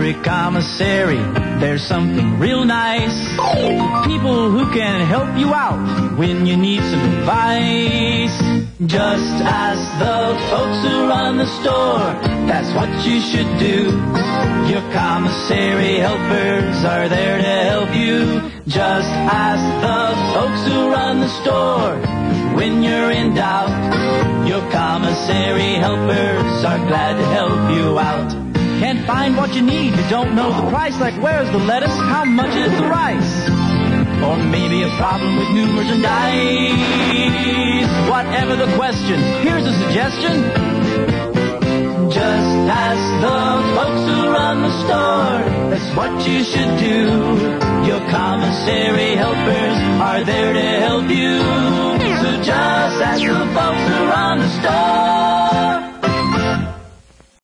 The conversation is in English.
every commissary, there's something real nice. People who can help you out when you need some advice. Just ask the folks who run the store, that's what you should do. Your commissary helpers are there to help you. Just ask the folks who run the store when you're in doubt. Your commissary helpers are glad to help you out. Can't find what you need, you don't know the price, like where's the lettuce, how much is the rice? Or maybe a problem with new merchandise. Whatever the question, here's a suggestion. Just ask the folks who run the store, that's what you should do. Your commissary helpers are there to help you. So just ask the folks who run the store.